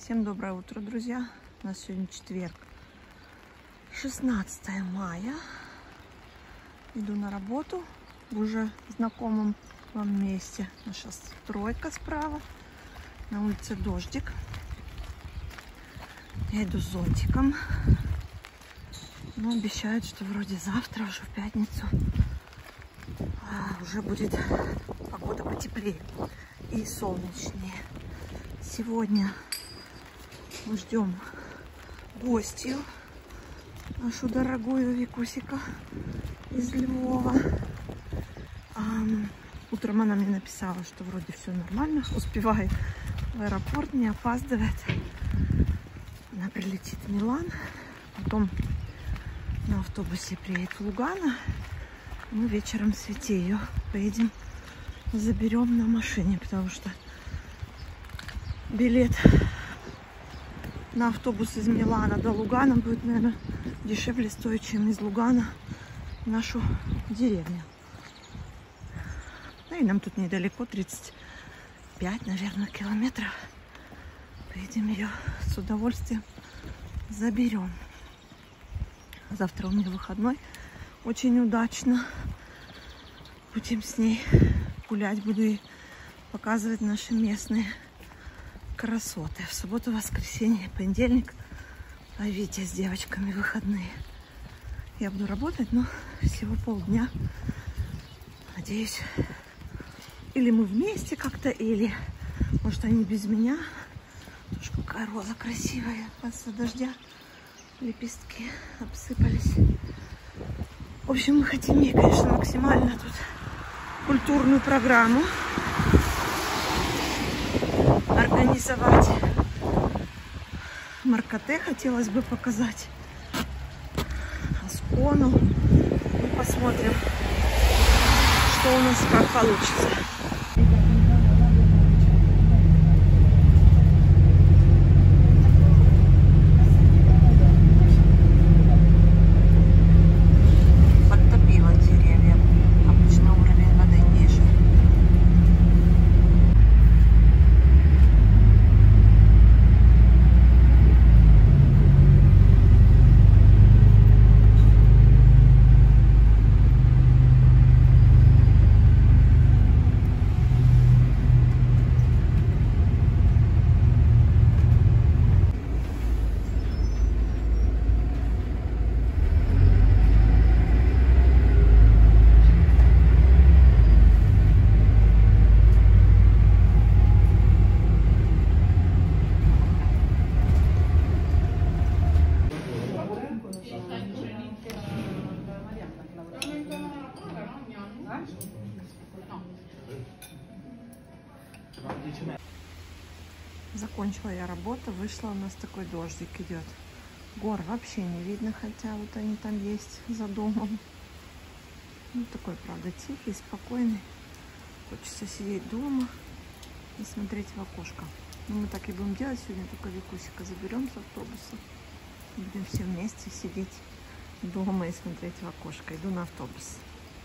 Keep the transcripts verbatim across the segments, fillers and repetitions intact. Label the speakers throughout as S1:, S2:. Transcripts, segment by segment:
S1: Всем доброе утро, друзья. У нас сегодня четверг, шестнадцатое мая. Иду на работу в уже знакомом вам месте. Наша стройка справа. На улице дождик. Я иду с зонтиком. Но обещают, что вроде завтра, уже в пятницу, уже будет погода потеплее и солнечнее. Сегодня мы ждем гостью, нашу дорогую Викусика из Львова. А, утром она мне написала, что вроде все нормально, успевает в аэропорт, не опаздывает. Она прилетит в Милан, потом на автобусе приедет в Лугано. Мы вечером с Витей ее поедем, заберем на машине, потому что билет на автобус из Милана до Лугано будет, наверное, дешевле стоить, чем из Лугано в нашу деревню. Ну и нам тут недалеко, тридцать пять, наверное, километров. Поедем ее с удовольствием заберем. Завтра у меня выходной. Очень удачно. Будем с ней гулять. Буду ей показывать наши местные красоты. В субботу, воскресенье, понедельник. А Витя с девочками выходные. Я буду работать, но всего полдня. Надеюсь, или мы вместе как-то, или может они без меня. Тоже какая роза красивая. После дождя лепестки обсыпались. В общем, мы хотим ей, конечно, максимально тут культурную программу организовать. Маркоте хотелось бы показать. Аскону. Ну, посмотрим, что у нас как получится. Закончила я работу, вышла, у нас такой дождик идет. Гор вообще не видно, хотя вот они там есть за домом. Ну, такой, правда, тихий, спокойный. Хочется сидеть дома и смотреть в окошко. Но мы так и будем делать сегодня, только Викусика заберем с автобуса. Будем все вместе сидеть дома и смотреть в окошко. Иду на автобус.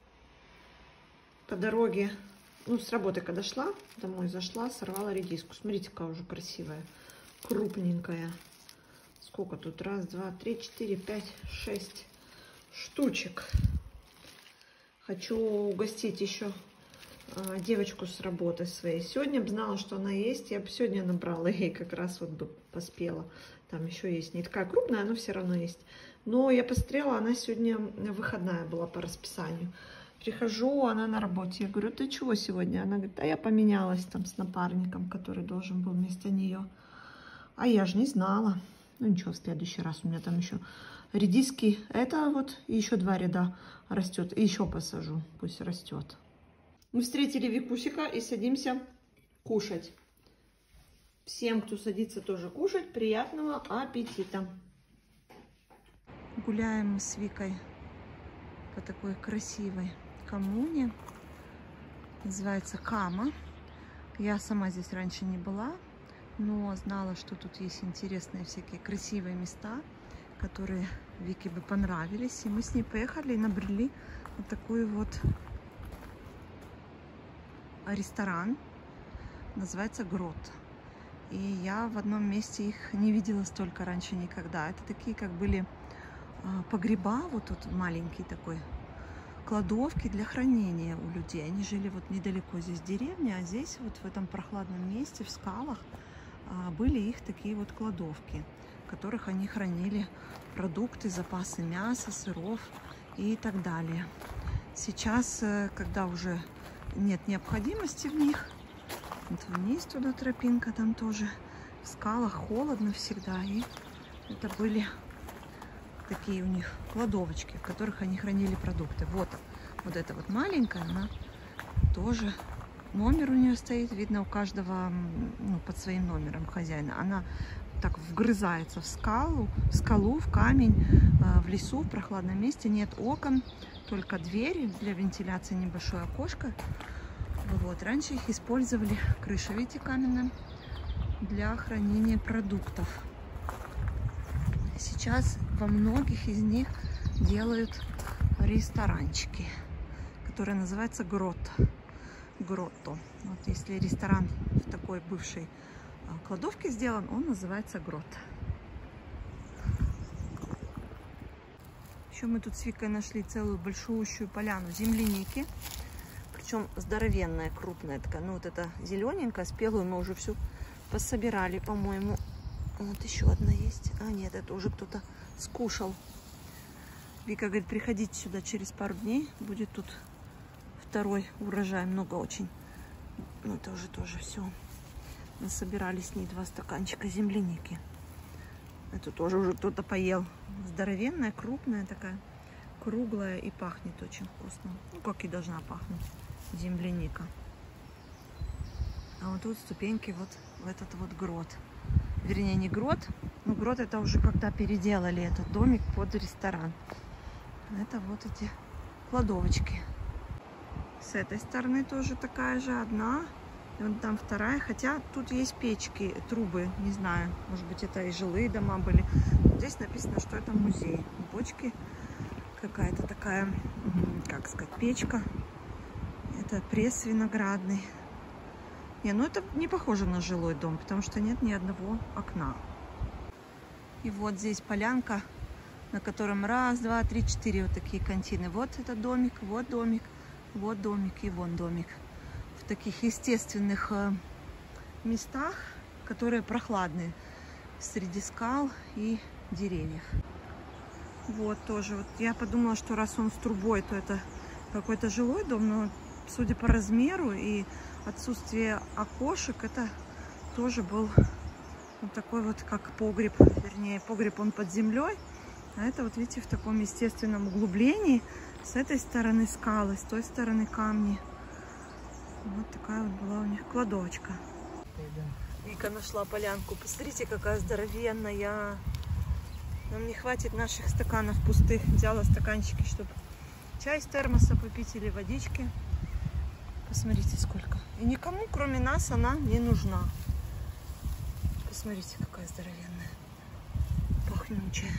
S1: По дороге, ну, с работы, когда шла, домой зашла, сорвала редиску. Смотрите, какая уже красивая, крупненькая. Сколько тут? Раз, два, три, четыре, пять, шесть штучек. Хочу угостить еще а, девочку с работы своей. Сегодня бы знала, что она есть. Я бы сегодня набрала ей, как раз вот бы поспела. Там еще есть. Не такая крупная, но все равно есть. Но я посмотрела, она сегодня выходная была по расписанию. Прихожу, она на работе. Я говорю, ты чего сегодня? Она говорит, а я поменялась там с напарником, который должен был вместо нее. А я же не знала. Ну ничего, в следующий раз у меня там еще редиски. Это вот еще два ряда растет. И еще посажу, пусть растет. Мы встретили Викусика и садимся кушать. Всем, кто садится тоже кушать, приятного аппетита. Гуляем мы с Викой по такой красивой коммуне, называется Кама. Я сама здесь раньше не была, но знала, что тут есть интересные всякие красивые места, которые Вике бы понравились. И мы с ней поехали и набрели вот такой вот ресторан, называется Грот. И я в одном месте их не видела столько раньше никогда. Это такие, как были погреба, вот тут маленький такой, кладовки для хранения у людей. Они жили вот недалеко, здесь деревня, а здесь вот в этом прохладном месте, в скалах, были их такие вот кладовки, в которых они хранили продукты, запасы мяса, сыров и так далее. Сейчас, когда уже нет необходимости в них, вот вниз туда тропинка, там тоже в скалах холодно всегда, и это были такие у них кладовочки, в которых они хранили продукты. Вот, вот эта вот маленькая, она тоже, номер у нее стоит, видно у каждого, ну, под своим номером хозяина. Она так вгрызается в скалу, в скалу, в камень, в лесу, в прохладном месте. Нет окон, только двери для вентиляции, небольшое окошко. Вот, раньше их использовали, крыша, видите, каменная, для хранения продуктов. Сейчас во многих из них делают ресторанчики, которые называются гротто. Гротто. Вот если ресторан в такой бывшей кладовке сделан, он называется гротто. Еще мы тут с Викой нашли целую большущую поляну земляники. Причем здоровенная, крупная такая. Ну вот эта зелененькая, спелую мы уже всю пособирали, по-моему. Вот еще одна есть. А нет, это уже кто-то скушал. Вика говорит, приходите сюда через пару дней. Будет тут второй урожай. Много очень. Ну это уже тоже все. Насобирали с ней два стаканчика земляники. Это тоже уже кто-то поел. Здоровенная, крупная такая. Круглая и пахнет очень вкусно. Ну как и должна пахнуть земляника. А вот тут ступеньки вот в этот вот грот. Вернее, не грот, но грот это уже когда переделали этот домик под ресторан. Это вот эти кладовочки. С этой стороны тоже такая же одна. И вот там вторая. Хотя тут есть печки, трубы, не знаю. Может быть, это и жилые дома были. Здесь написано, что это музей. Бочки. Какая-то такая, как сказать, печка. Это пресс виноградный. Не, ну это не похоже на жилой дом, потому что нет ни одного окна. И вот здесь полянка, на котором раз, два, три, четыре вот такие контины. Вот это домик, вот домик, вот домик и вон домик. В таких естественных э, местах, которые прохладные, среди скал и деревьев. Вот тоже. Вот я подумала, что раз он с трубой, то это какой-то жилой дом, но судя по размеру и отсутствие окошек, это тоже был вот такой вот как погреб, вернее погреб он под землей, а это вот видите в таком естественном углублении, с этой стороны скалы, с той стороны камни. Вот такая вот была у них кладовочка. Вика нашла полянку, посмотрите какая здоровенная. Нам не хватит наших стаканов пустых, взяла стаканчики, чтобы чай из термоса попить или водички. Посмотрите, сколько. И никому, кроме нас, она не нужна. Посмотрите, какая здоровенная. Пахнючая.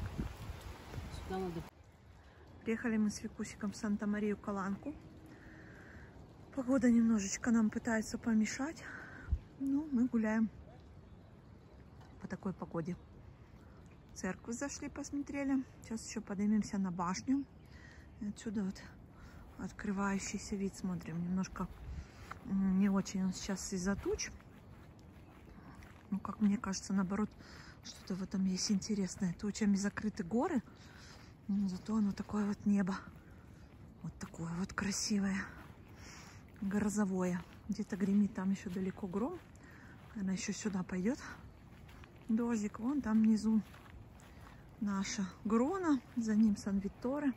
S1: Приехали мы с Викусиком в Санта-Марию-Каланку. Погода немножечко нам пытается помешать. Но мы гуляем по такой погоде. В церковь зашли, посмотрели. Сейчас еще поднимемся на башню. И отсюда вот открывающийся вид смотрим. Немножко не очень он сейчас из-за туч. Ну, как мне кажется, наоборот, что-то в этом есть интересное. Тучами закрыты горы, но зато оно такое вот небо. Вот такое вот красивое. Грозовое. Где-то гремит, там еще далеко гром. Она еще сюда пойдет. Дождик. Вон там внизу наша Грона. За ним Сан-Витторе.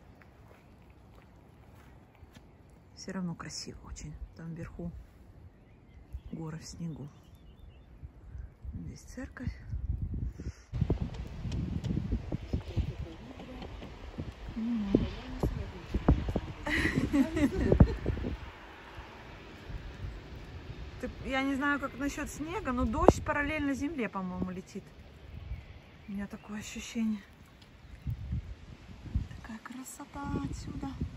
S1: Все равно красиво очень. Там вверху горы в снегу. Здесь церковь. Я не знаю, как насчет снега, но дождь параллельно земле, по-моему, летит. У меня такое ощущение. Такая красота отсюда.